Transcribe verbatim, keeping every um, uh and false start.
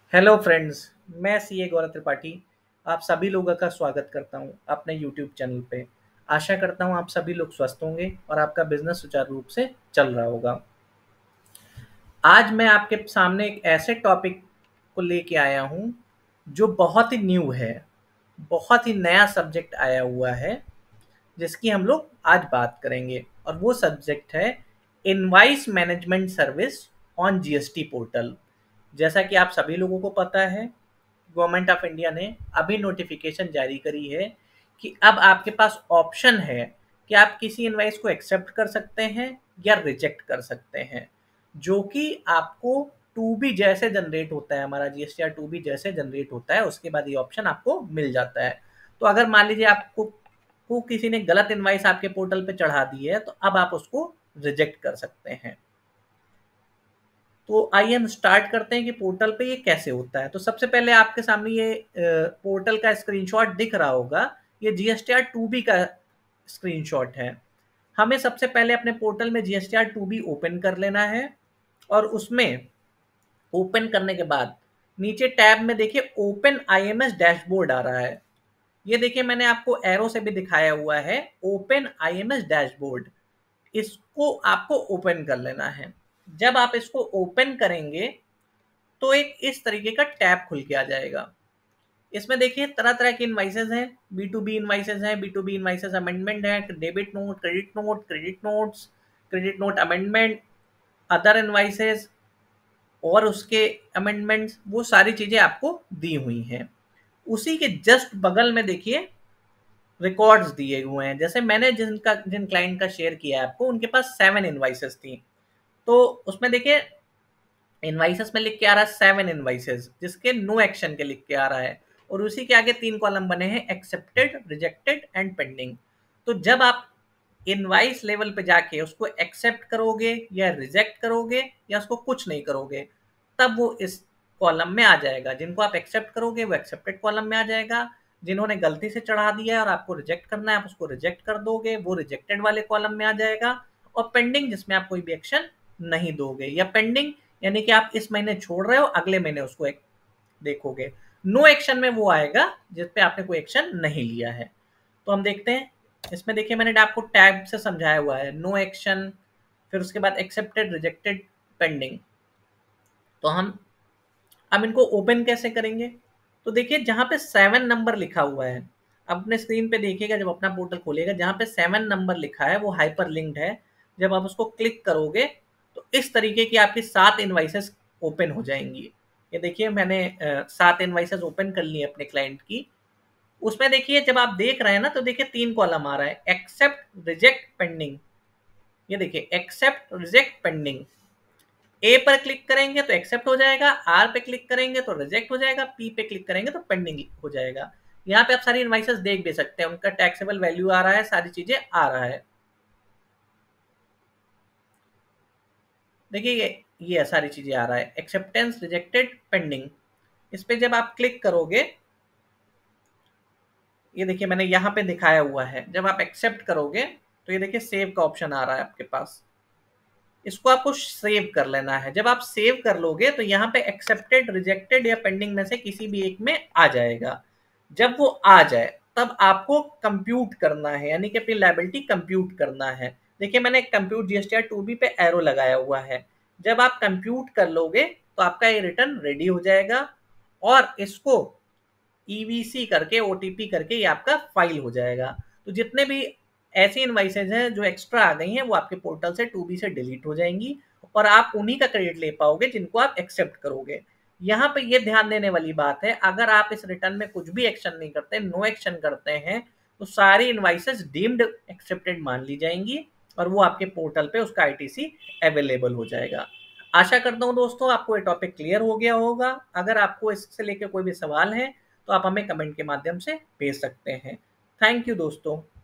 Hello friends, मैं CA Gaurav Tripathi आप सभी लोगों का स्वागत करता हूं अपने यूट्यूब चैनल पे। आशा करता हूं आप सभी लोग स्वस्थ होंगे और आपका बिजनेस सुचारू रूप से चल रहा होगा। आज मैं आपके सामने एक ऐसे टॉपिक को लेके आया हूं जो बहुत ही न्यू है, बहुत ही नया सब्जेक्ट आया हुआ है, जिसकी हम लोग आज बात करेंगे। और वो सब्जेक्ट है invoice management service on GST portal. जैसा कि आप सभी लोगों को पता है, गवर्नमेंट ऑफ इंडिया ने अभी नोटिफिकेशन जारी करी है कि अब आपके पास ऑप्शन है कि आप किसी इनवाइस को एक्सेप्ट कर सकते हैं या रिजेक्ट कर सकते हैं, जो कि आपको टू बी जैसे जनरेट होता है, हमारा जीएसटीआर टू बी जैसे जनरेट होता है, उसके बाद ये ऑप्शन आपको मिल जाता है। तो अगर मान लीजिए आपको को किसी ने गलत इनवाइस आपके पोर्टल पे चढ़ा दी है, तो अब आप उसको रिजेक्ट कर सकते हैं। तो आइए हम स्टार्ट करते हैं कि पोर्टल पे ये कैसे होता है। तो सबसे पहले आपके सामने ये पोर्टल का स्क्रीनशॉट दिख रहा होगा, ये जीएसटीआर टू बी का स्क्रीनशॉट है। हमें सबसे पहले अपने पोर्टल में जीएसटीआर टू बी ओपन कर लेना है और उसमें ओपन करने के बाद नीचे टैब में देखिए ओपन आईएमएस डैशबोर्ड आ रहा है। ये देखिए मैंने आपको एरो से भी दिखाया हुआ है, ओपन आईएमएस डैशबोर्ड। इसको आपको ओपन कर लेना है। जब आप इसको ओपन करेंगे तो एक इस तरीके का टैब खुल के आ जाएगा। इसमें देखिए तरह तरह के इनवाइसेज हैं, बी टू बी इनवाइसेज हैं, B to B invoices amendment है, debit note, credit note, credit notes, credit note amendment, other invoices और उसके अमेंडमेंट्स, वो सारी चीजें आपको दी हुई हैं। उसी के जस्ट बगल में देखिए रिकॉर्ड्स दिए हुए हैं। जैसे मैंने जिनका जिन क्लाइंट का शेयर किया है आपको, उनके पास सेवन इनवाइसेस थी, तो उसमें देखिए इनवाइसेस में लिख के आ रहा है सेवन इनवाइसेस, जिसके नो एक्शन के लिख के आ रहा है, और उसी के आगे तीन कॉलम बने हैं एक्सेप्टेड, रिजेक्टेड एंड पेंडिंग। तो जब आप इनवाइस लेवल पे जाके उसको एक्सेप्ट करोगे या रिजेक्ट करोगे या उसको कुछ नहीं करोगे, तब वो इस कॉलम में आ जाएगा। जिनको आप एक्सेप्ट करोगे वो एक्सेप्टेड कॉलम में आ जाएगा, जिन्होंने गलती से चढ़ा दिया है और आपको रिजेक्ट करना है, आप उसको रिजेक्ट कर दोगे, वो रिजेक्टेड वाले कॉलम में आ जाएगा। और पेंडिंग, जिसमें आप कोई भी एक्शन नहीं दोगे, या पेंडिंग यानी कि आप इस महीने छोड़ रहे हो, अगले महीने उसको एक देखोगे। नो एक्शन में वो आएगा जिसपे आपने कोई एक्शन नहीं लिया है। तो हम देखते हैं, इसमें देखिए मैंने आपको टैब से समझाया हुआ है, नो एक्शन, फिर उसके बाद एक्सेप्टेड, रिजेक्टेड, पेंडिंग। तो हम अब इनको ओपन कैसे करेंगे? तो देखिए जहां पे सेवन नंबर लिखा हुआ है, अपने स्क्रीन पे देखिएगा, जब अपना पोर्टल खोलेगा जहां पे सेवन नंबर लिखा है वो हाइपर लिंक्ड है। जब आप उसको क्लिक करोगे तो इस तरीके की आपकी सात इनवाइसेस ओपन हो जाएंगी। ये देखिए मैंने अ, सात इनवाइसेस ओपन कर ली अपने क्लाइंट की। उसमें देखिए जब आप देख रहे हैं ना, तो देखिए तीन कॉलम आ रहा है, एक्सेप्ट, रिजेक्ट, पेंडिंग। ये देखिए एक्सेप्ट, रिजेक्ट, पेंडिंग। ए पर क्लिक करेंगे तो एक्सेप्ट हो जाएगा, आर पे क्लिक करेंगे तो रिजेक्ट हो जाएगा, पी पे क्लिक करेंगे तो पेंडिंग हो जाएगा। यहाँ पे आप सारी इनवाइसेस देख भी सकते हैं, उनका टैक्सेबल वैल्यू आ रहा है, सारी चीजें आ रहा है। देखिए ये ये सारी चीजें आ रहा है, एक्सेप्टेंस, रिजेक्टेड, पेंडिंग। इस पे जब आप क्लिक करोगे, ये देखिए मैंने यहाँ पे दिखाया हुआ है, जब आप एक्सेप्ट करोगे तो ये देखिए सेव का ऑप्शन आ रहा है आपके पास। इसको आपको सेव कर लेना है। जब आप सेव कर लोगे तो यहाँ पे एक्सेप्टेड, रिजेक्टेड या पेंडिंग में से किसी भी एक में आ जाएगा। जब वो आ जाए तब आपको कंप्यूट करना है, यानी कि अपनी लायबिलिटी कंप्यूट करना है। देखिए मैंने कंप्यूट जीएसटीआर टू बी पे एरो लगाया हुआ है। जब आप कंप्यूट कर लोगे तो आपका ये रिटर्न रेडी हो जाएगा, और इसको ईवीसी करके, ओटीपी करके ये आपका फाइल हो जाएगा। तो जितने भी ऐसी इनवाइसेज हैं जो एक्स्ट्रा आ गई हैं, वो आपके पोर्टल से टू बी से डिलीट हो जाएंगी, और आप उन्हीं का क्रेडिट ले पाओगे जिनको आप एक्सेप्ट करोगे। यहाँ पे ये ध्यान देने वाली बात है, अगर आप इस रिटर्न में कुछ भी एक्शन नहीं करते, नो एक्शन करते हैं, तो सारी इनवाइसेस डीम्ड एक्सेप्टेड मान ली जाएंगी, और वो आपके पोर्टल पे उसका आईटीसी अवेलेबल हो जाएगा। आशा करता हूँ दोस्तों आपको ये टॉपिक क्लियर हो गया होगा। अगर आपको इससे लेकर कोई भी सवाल है तो आप हमें कमेंट के माध्यम से भेज सकते हैं। थैंक यू दोस्तों।